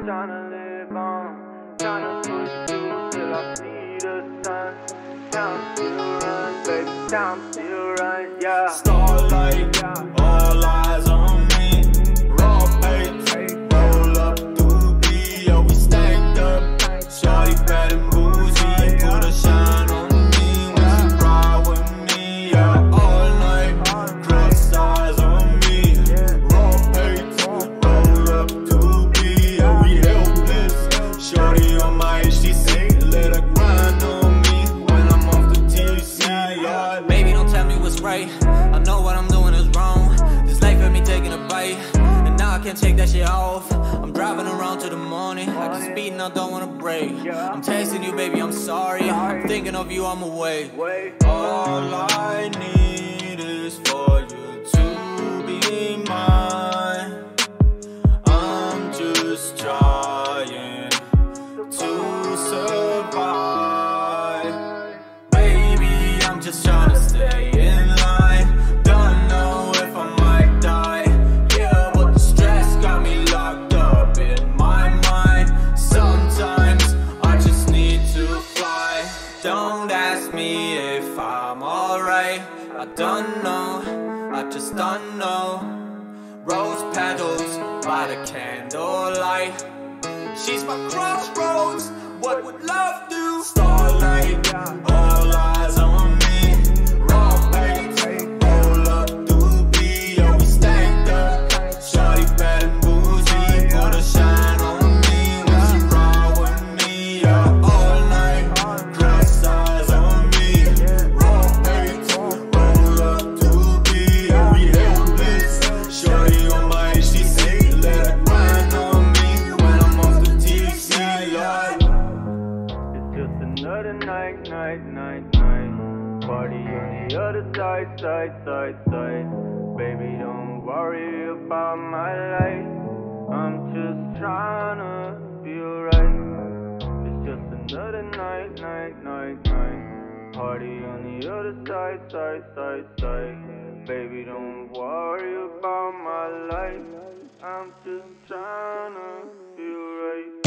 tryna live on, tryna push through till I see the sun. Time still run, baby, time still run, yeah. Starlight, all eyes on me. Raw pace, roll up through B. Yeah, we stacked up. Shawty bad and bougie, put a shine on me when she ride with me. Yeah, all night, cross eyes on me. Raw pace, roll up through B. Yeah, we helpless. Shawty on my HTC, let her grind on me when I'm off the TC. Yeah. Baby, don't tell me what's right. I know what I'm doing is wrong. This life had me taking a bite, and now I can't take that shit off. I'm driving around till the morning. I can speed and I don't wanna break. I'm texting you, baby, I'm sorry. I'm thinking of you, I'm away. All I need is for you to be mine. I'm just trying to survive. Baby, I'm just trying to stay in line. Don't know if I might die. Yeah, but the stress got me locked up in my mind. Sometimes I just need to fly. Don't ask me if I'm alright. I don't know, I just don't know. Rose petals by the candlelight. She's my crossroads, what would love do? Starlight, all eyes on me. Raw pace, roll up through B. Yeah, we stacked up. Shawty bad and bougie, put a shine on me when she ride with me. Yeah, all night, cross eyes on me. Raw pace, roll up through B. Yeah, we helpless. Shawty on my HTC, let her grind on me when I'm off the TC. Yeah. It's just another night. Party on the other side. Baby, don't worry about my life. I'm just tryna feel right. It's just another night. Party on the other side. Baby, don't worry about my life. I'm just tryna feel right.